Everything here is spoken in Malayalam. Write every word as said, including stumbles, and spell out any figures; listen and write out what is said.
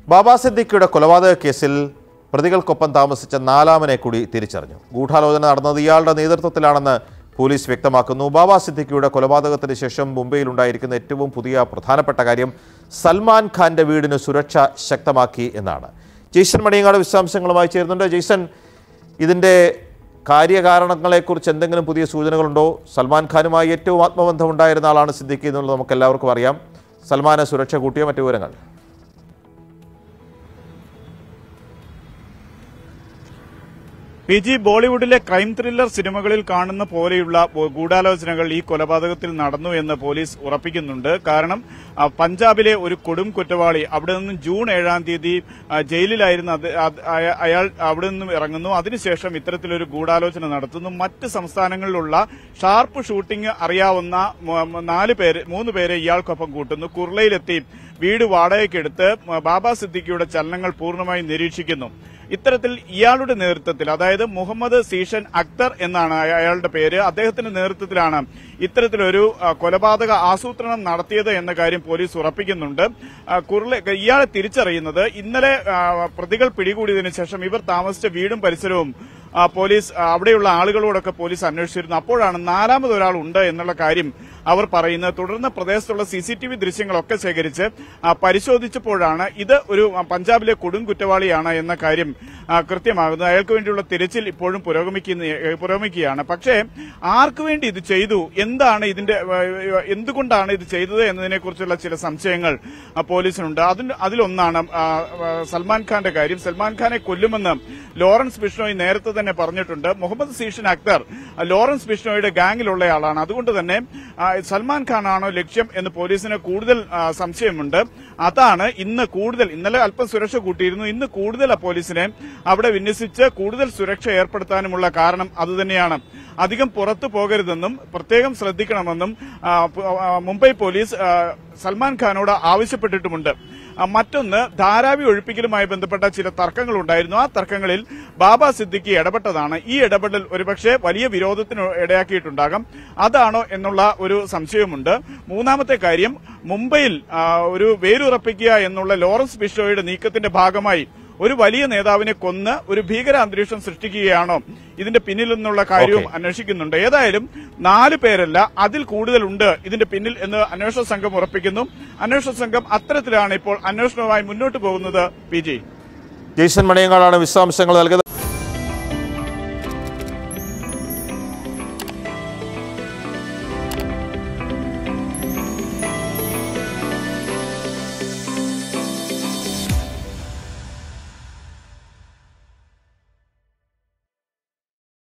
ബാബ സിദ്ദിഖിയുടെ കൊലപാതക കേസിൽ പ്രതികൾക്കൊപ്പം താമസിച്ച നാലാമനെ കൂടി തിരിച്ചറിഞ്ഞു. ഗൂഢാലോചന നടന്നത് ഇയാളുടെ നേതൃത്വത്തിലാണെന്ന് പോലീസ് വ്യക്തമാക്കുന്നു. ബാബ സിദ്ദിഖിയുടെ കൊലപാതകത്തിന് ശേഷം മുംബൈയിലുണ്ടായിരിക്കുന്ന ഏറ്റവും പുതിയ പ്രധാനപ്പെട്ട കാര്യം സൽമാൻ ഖാന്റെ വീടിന് സുരക്ഷ ശക്തമാക്കി എന്നാണ്. ജെയ്സൺ മണിയങ്ങാട് വിശദാംശങ്ങളുമായി ചേരുന്നുണ്ട്. ജെയ്സൺ, ഇതിൻ്റെ കാര്യകാരണങ്ങളെക്കുറിച്ച് എന്തെങ്കിലും പുതിയ സൂചനകളുണ്ടോ? സൽമാൻ ഖാനുമായി ഏറ്റവും ആത്മബന്ധമുണ്ടായിരുന്ന ആളാണ് സിദ്ദിഖി എന്നുള്ളത് നമുക്ക് എല്ലാവർക്കും അറിയാം. സൽമാന് സുരക്ഷ കൂട്ടിയ മറ്റു വിവരങ്ങൾ? പി ജി, ബോളിവുഡിലെ ക്രൈം ത്രില്ലർ സിനിമകളിൽ കാണുന്ന പോലെയുള്ള ഗൂഢാലോചനകൾ ഈ കൊലപാതകത്തിൽ നടന്നു എന്ന് പോലീസ് ഉറപ്പിക്കുന്നുണ്ട്. കാരണം പഞ്ചാബിലെ ഒരു കൊടും കുറ്റവാളി അവിടെ നിന്നും ജൂൺ ഏഴാം തീയതി ജയിലിലായിരുന്ന അയാൾ അവിടെ നിന്നും ഇറങ്ങുന്നു. അതിനുശേഷം ഇത്തരത്തിലൊരു ഗൂഢാലോചന നടത്തുന്നു. മറ്റ് സംസ്ഥാനങ്ങളിലുള്ള ഷാർപ്പ് ഷൂട്ടിംഗ് അറിയാവുന്ന നാല് പേര് മൂന്ന് പേരെ ഇയാൾക്കൊപ്പം കൂട്ടുന്നു. കുർളയിലെത്തി വീട് വാടകയ്ക്കെടുത്ത് ബാബ സിദ്ദിഖിയുടെ ചലനങ്ങൾ പൂർണ്ണമായി നിരീക്ഷിക്കുന്നു. ഇത്തരത്തിൽ ഇയാളുടെ നേതൃത്വത്തിൽ, അതായത് മുഹമ്മദ് സീഷൻ അക്തർ എന്നാണ് അയാളുടെ പേര്, അദ്ദേഹത്തിന്റെ നേതൃത്വത്തിലാണ് ഇത്തരത്തിലൊരു കൊലപാതക ആസൂത്രണം നടത്തിയത് എന്ന കാര്യം പോലീസ് ഉറപ്പിക്കുന്നുണ്ട്. കുർള ഇയാളെ തിരിച്ചറിയുന്നത് ഇന്നലെ പ്രതികൾ പിടികൂടിയതിനു ശേഷം ഇവർ താമസിച്ച വീടും പരിസരവും പോലീസ് അവിടെയുള്ള ആളുകളോടൊക്കെ പോലീസ് അന്വേഷിച്ചിരുന്നു. അപ്പോഴാണ് നാലാമതൊരാൾ ഉണ്ട് എന്നുള്ള കാര്യം അവർ പറയുന്നത്. തുടർന്ന് പ്രദേശത്തുള്ള സിസിടിവി ദൃശ്യങ്ങളൊക്കെ ശേഖരിച്ച് പരിശോധിച്ചപ്പോഴാണ് ഇത് ഒരു പഞ്ചാബിലെ കൊടും കുറ്റവാളിയാണ് എന്ന കാര്യം കൃത്യമാകുന്നത്. അയാൾക്ക് വേണ്ടിയുള്ള തിരച്ചിൽ ഇപ്പോഴും പുരോഗമിക്കുകയാണ്. പക്ഷേ ആർക്കു വേണ്ടി ഇത് ചെയ്തു, എന്താണ് ഇതിന്റെ എന്തുകൊണ്ടാണ് ഇത് ചെയ്തത് എന്നതിനെക്കുറിച്ചുള്ള ചില സംശയങ്ങൾ പോലീസിനുണ്ട്. അതിന് അതിലൊന്നാണ് സൽമാൻ ഖാന്റെ കാര്യം. സൽമാൻ ഖാനെ കൊല്ലുമെന്ന് ലോറൻസ് ബിഷ്ണോയി നേരത്തെ തന്നെ പറഞ്ഞിട്ടുണ്ട്. മുഹമ്മദ് സീഷൻ അക്തർ ലോറൻസ് ബിഷ്ണോയുടെ ഗാംഗിലുള്ളയാളാണ്. അതുകൊണ്ട് തന്നെ സൽമാൻ ഖാനാണോ ലക്ഷ്യം എന്ന് പോലീസിന് കൂടുതൽ സംശയമുണ്ട്. അതാണ് ഇന്ന് കൂടുതൽ, ഇന്നലെ അല്പം സുരക്ഷ കൂട്ടിയിരുന്നു, ഇന്ന് കൂടുതൽ പോലീസിനെ അവിടെ വിന്യസിച്ച് കൂടുതൽ സുരക്ഷ ഏർപ്പെടുത്താനുമുള്ള കാരണം അതുതന്നെയാണ്. അധികം പുറത്തു പോകരുതെന്നും പ്രത്യേകം ശ്രദ്ധിക്കണമെന്നും മുംബൈ പോലീസ് സൽമാൻ ഖാനോട് ആവശ്യപ്പെട്ടിട്ടുമുണ്ട്. മറ്റൊന്ന്, ധാരാവി ഒഴിപ്പിക്കലുമായി ബന്ധപ്പെട്ട ചില തർക്കങ്ങളുണ്ടായിരുന്നു. ആ തർക്കങ്ങളിൽ ബാബ സിദ്ദിഖി ഇടപെട്ടതാണ്. ഈ ഇടപെടൽ ഒരുപക്ഷെ വലിയ വിരോധത്തിന് ഇടയാക്കിയിട്ടുണ്ടാകാം. അതാണോ എന്നുള്ള ഒരു സംശയമുണ്ട്. മൂന്നാമത്തെ കാര്യം, മുംബൈയിൽ ഒരു വേരുറപ്പിക്കുക എന്നുള്ള ലോറൻസ് ബിഷ്ണോയുടെ നീക്കത്തിന്റെ ഭാഗമായി ഒരു വലിയ നേതാവിനെ കൊന്ന് ഒരു ഭീകര അന്തരീക്ഷം സൃഷ്ടിക്കുകയാണോ ഇതിന്റെ പിന്നിൽ നിന്നുള്ള കാര്യവും അന്വേഷിക്കുന്നുണ്ട്. ഏതായാലും നാല് പേരല്ല, അതിൽ കൂടുതലുണ്ട് ഇതിന്റെ പിന്നിൽ എന്ന് അന്വേഷണ സംഘം ഉറപ്പിക്കുന്നു. അന്വേഷണ സംഘം അത്തരത്തിലാണ് ഇപ്പോൾ അന്വേഷണവുമായി മുന്നോട്ട് പോകുന്നത്. പി ജി, ജെയ്സൺ മണിയങ്ങാടാണ് വിശദാംശങ്ങൾ നൽകിയത്.